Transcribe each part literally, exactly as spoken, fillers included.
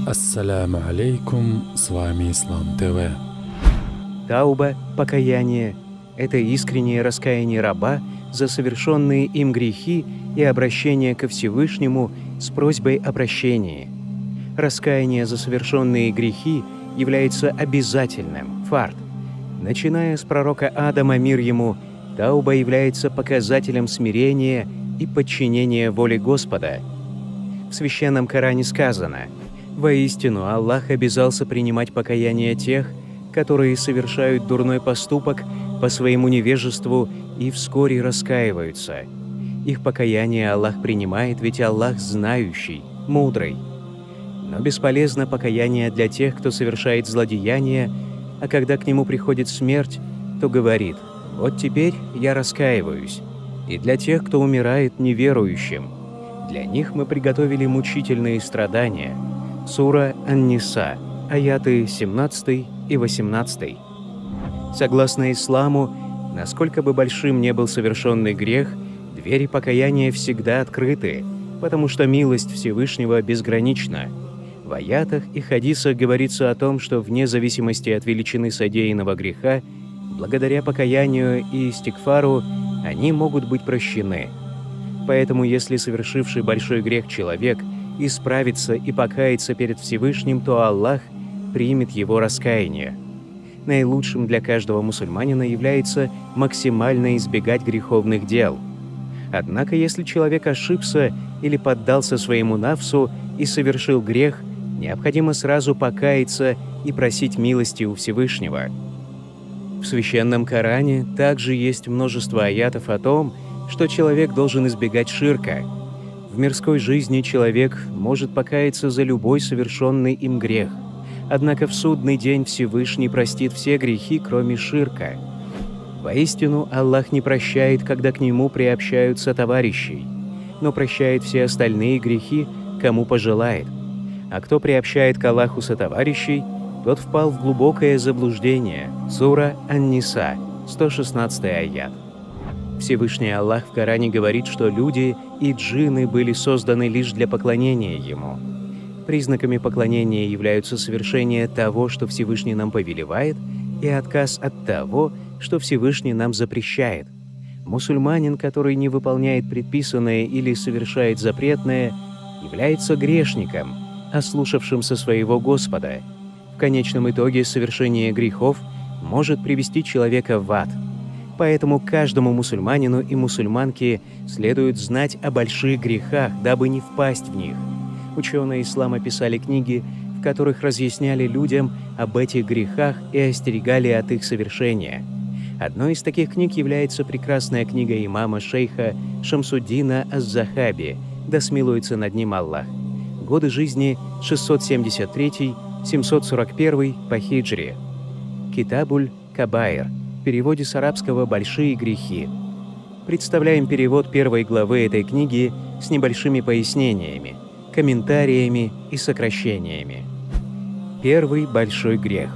Ассаляму алейкум, с вами Ислам ТВ. Тауба, покаяние – это искреннее раскаяние раба за совершенные им грехи и обращение ко Всевышнему с просьбой о прощении. Раскаяние за совершенные грехи является обязательным, фард. Начиная с пророка Адама, мир ему, тауба является показателем смирения и подчинения воле Господа. В Священном Коране сказано: «Воистину Аллах обязался принимать покаяние тех, которые совершают дурной поступок по своему невежеству и вскоре раскаиваются. Их покаяние Аллах принимает, ведь Аллах знающий, мудрый. Но бесполезно покаяние для тех, кто совершает злодеяния, а когда к нему приходит смерть, то говорит: «Вот теперь я раскаиваюсь». И для тех, кто умирает неверующим, для них мы приготовили мучительные страдания». Сура Ан-Ниса, аяты семнадцатый и восемнадцатый. Согласно исламу, насколько бы большим ни был совершенный грех, двери покаяния всегда открыты, потому что милость Всевышнего безгранична. В аятах и хадисах говорится о том, что вне зависимости от величины содеянного греха, благодаря покаянию и истигфару, они могут быть прощены. Поэтому, если совершивший большой грех человек исправится и покается перед Всевышним, то Аллах примет его раскаяние. Наилучшим для каждого мусульманина является максимально избегать греховных дел. Однако, если человек ошибся или поддался своему нафсу и совершил грех, необходимо сразу покаяться и просить милости у Всевышнего. В Священном Коране также есть множество аятов о том, что человек должен избегать ширка. В мирской жизни человек может покаяться за любой совершенный им грех, однако в судный день Всевышний простит все грехи, кроме ширка. Воистину, Аллах не прощает, когда к Нему приобщаются товарищей, но прощает все остальные грехи, кому пожелает. А кто приобщает к Аллаху сотоварищей, тот впал в глубокое заблуждение. Сура Ан-Ниса, сто шестнадцатый аят. Всевышний Аллах в Коране говорит, что люди и джинны были созданы лишь для поклонения Ему. Признаками поклонения являются совершение того, что Всевышний нам повелевает, и отказ от того, что Всевышний нам запрещает. Мусульманин, который не выполняет предписанное или совершает запретное, является грешником, ослушавшимся своего Господа. В конечном итоге совершение грехов может привести человека в ад. Поэтому каждому мусульманину и мусульманке следует знать о больших грехах, дабы не впасть в них. Ученые ислама писали книги, в которых разъясняли людям об этих грехах и остерегали от их совершения. Одной из таких книг является прекрасная книга имама шейха Шамсуддина Аз-Захаби, да смилуется над ним Аллах. Годы жизни шестьсот семьдесят третий — семьсот сорок первый по хиджре. Китабуль Кабаир. В переводе с арабского «большие грехи». Представляем перевод первой главы этой книги с небольшими пояснениями, комментариями и сокращениями. Первый большой грех.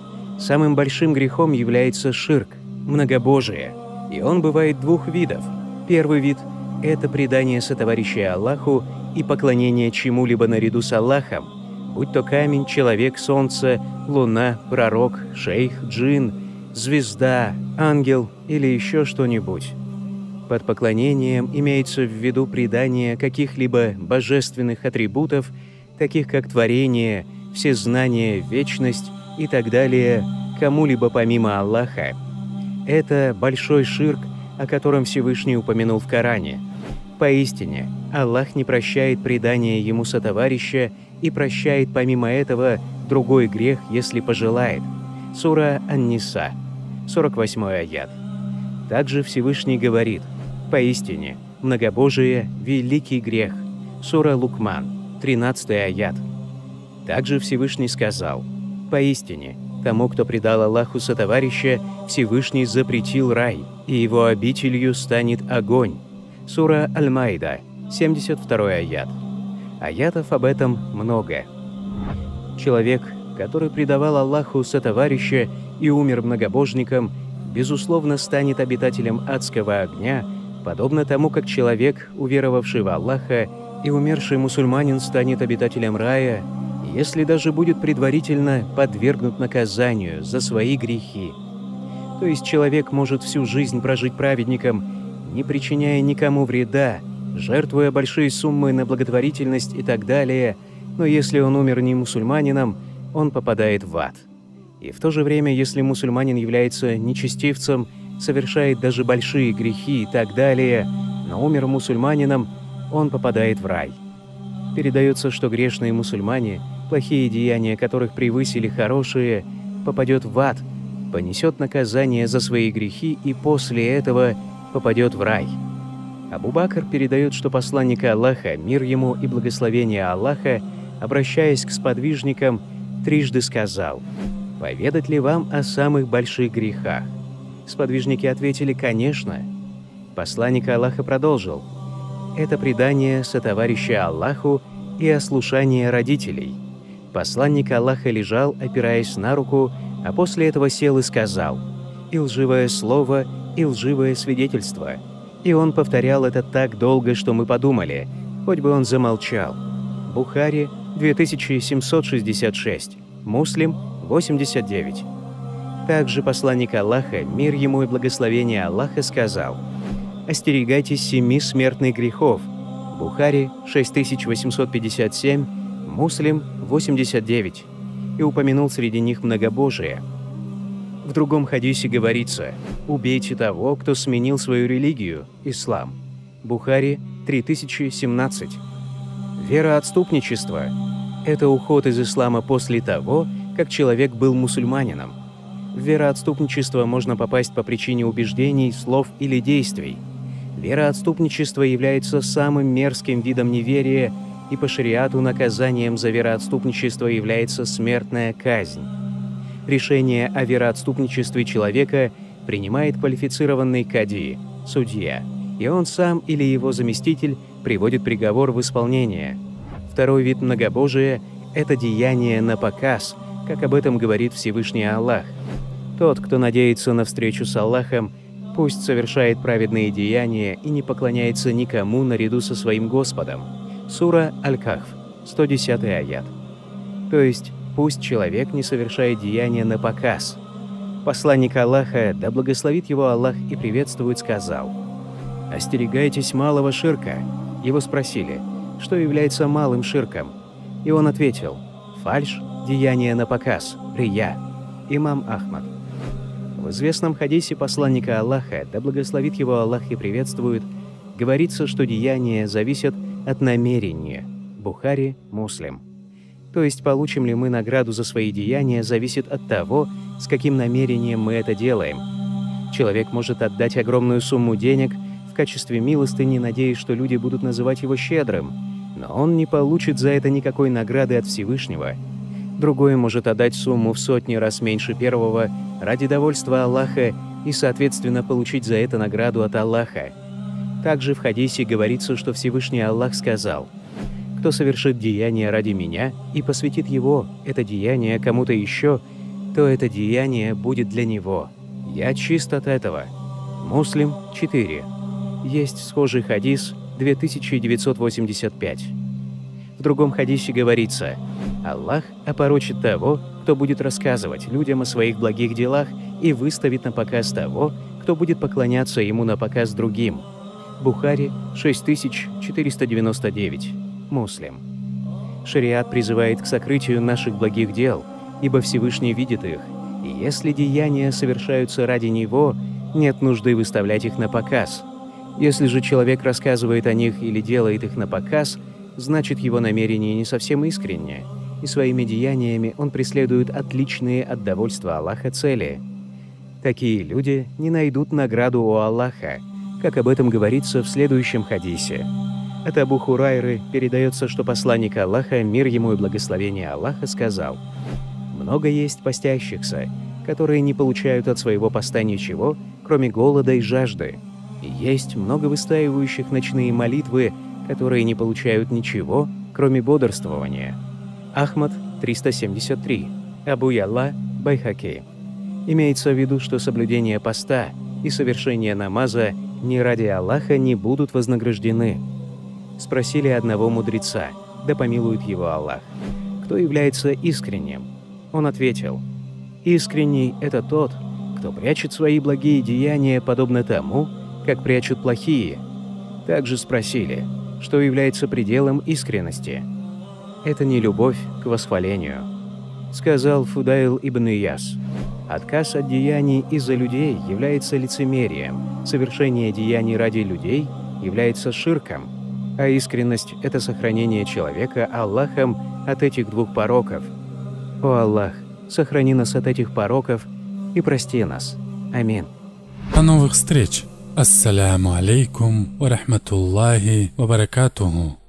Самым большим грехом является ширк, многобожие, и он бывает двух видов. Первый вид – это предание сотоварища Аллаху и поклонение чему-либо наряду с Аллахом, будь то камень, человек, солнце, луна, пророк, шейх, джин, звезда, ангел или еще что-нибудь. Под поклонением имеется в виду предание каких-либо божественных атрибутов, таких как творение, всезнание, вечность и так далее, кому-либо помимо Аллаха. Это большой ширк, о котором Всевышний упомянул в Коране. Поистине, Аллах не прощает предание Ему сотоварища и прощает помимо этого другой грех, если пожелает. Сура Ан-Ниса, сорок восьмой аят. Также Всевышний говорит: «Поистине, многобожие – великий грех». Сура Лукман, тринадцатый аят. Также Всевышний сказал: «Поистине, тому, кто предал Аллаху сотоварища, Всевышний запретил рай, и его обителью станет огонь». Сура Аль-Майда, семьдесят второй аят. Аятов об этом много. Человек, который предавал Аллаху сотоварища и умер многобожником, безусловно, станет обитателем адского огня, подобно тому, как человек, уверовавший в Аллаха, и умерший мусульманин станет обитателем рая, если даже будет предварительно подвергнут наказанию за свои грехи. То есть человек может всю жизнь прожить праведником, не причиняя никому вреда, жертвуя большие суммы на благотворительность и так далее, но если он умер не мусульманином, он попадает в ад. И в то же время, если мусульманин является нечестивцем, совершает даже большие грехи и так далее, но умер мусульманином, он попадает в рай. Передается, что грешные мусульмане, плохие деяния которых превысили хорошие, попадет в ад, понесет наказание за свои грехи и после этого попадет в рай. Абу Бакр передает, что посланник Аллаха, мир ему и благословение Аллаха, обращаясь к сподвижникам, трижды сказал: «Поведать ли вам о самых больших грехах?» Сподвижники ответили: «Конечно». Посланник Аллаха продолжил: «Это предание сотоварища Аллаху и ослушание родителей». Посланник Аллаха лежал, опираясь на руку, а после этого сел и сказал: «И лживое слово, и лживое свидетельство». И он повторял это так долго, что мы подумали, хоть бы он замолчал. Бухари две тысячи семьсот шестьдесят шесть, Муслим восемьдесят девять. Также посланник Аллаха, мир ему и благословение Аллаха, сказал: «Остерегайтесь семи смертных грехов». Бухари шесть тысяч восемьсот пятьдесят семь, Муслим восемьдесят девять. И упомянул среди них многобожие. В другом хадисе говорится: «Убейте того, кто сменил свою религию, ислам». Бухари три тысячи семнадцать. Вероотступничество – это уход из ислама после того, как человек был мусульманином. В вероотступничество можно попасть по причине убеждений, слов или действий. Вероотступничество является самым мерзким видом неверия, и по шариату наказанием за вероотступничество является смертная казнь. Решение о вероотступничестве человека принимает квалифицированный кади, судья, и он сам или его заместитель приводит приговор в исполнение. Второй вид многобожия – это деяние на показ, как об этом говорит Всевышний Аллах. Тот, кто надеется на встречу с Аллахом, пусть совершает праведные деяния и не поклоняется никому наряду со своим Господом. Сура Аль-Кахф, сто десятый аят. То есть, пусть человек не совершает деяния на показ. Посланник Аллаха, да благословит его Аллах и приветствует, сказал: «Остерегайтесь малого ширка». Его спросили, что является малым ширком. И он ответил: фальшь, деяние на показ, рия. Имам Ахмад. В известном хадисе посланника Аллаха, да благословит его Аллах и приветствует, говорится, что деяния зависят от намерения. Бухари, Муслим. То есть, получим ли мы награду за свои деяния, зависит от того, с каким намерением мы это делаем. Человек может отдать огромную сумму денег в качестве милостыни, надеясь, что люди будут называть его щедрым, но он не получит за это никакой награды от Всевышнего. Другой может отдать сумму в сотни раз меньше первого ради довольства Аллаха и, соответственно, получить за это награду от Аллаха. Также в хадисе говорится, что Всевышний Аллах сказал: «Кто совершит деяние ради меня и посвятит его, это деяние, кому-то еще, то это деяние будет для него. Я чист от этого». Муслим четыре. Есть схожий хадис две тысячи девятьсот восемьдесят пять. В другом хадисе говорится: «Аллах опорочит того, кто будет рассказывать людям о своих благих делах и выставит на показ того, кто будет поклоняться ему на показ другим». Бухари шесть тысяч четыреста девяносто девять. Муслим. Шариат призывает к сокрытию наших благих дел, ибо Всевышний видит их, и если деяния совершаются ради Него, нет нужды выставлять их на показ. Если же человек рассказывает о них или делает их на показ, значит, его намерение не совсем искреннее, и своими деяниями он преследует отличные от довольства Аллаха цели. Такие люди не найдут награду у Аллаха, как об этом говорится в следующем хадисе. От Абу Хурайры передается, что посланник Аллаха, мир ему и благословение Аллаха, сказал: «Много есть постящихся, которые не получают от своего поста ничего, кроме голода и жажды. И есть много выстаивающих ночные молитвы, которые не получают ничего, кроме бодрствования». Ахмад триста семьдесят три. Абу Ялла Байхаки. Имеется в виду, что соблюдение поста и совершение намаза не ради Аллаха не будут вознаграждены. Спросили одного мудреца, да помилует его Аллах: кто является искренним. Он ответил: «Искренний — это тот, кто прячет свои благие деяния, подобно тому, как прячут плохие». Также спросили, что является пределом искренности. «Это не любовь к восхвалению», — сказал Фудайл ибн Ияс. «Отказ от деяний из-за людей является лицемерием, совершение деяний ради людей является ширком, а искренность — это сохранение человека Аллахом от этих двух пороков. О Аллах, сохрани нас от этих пороков и прости нас. Амин». До новых встреч. Ассаляму алейкум ва рахматуллахи ва баракатуху.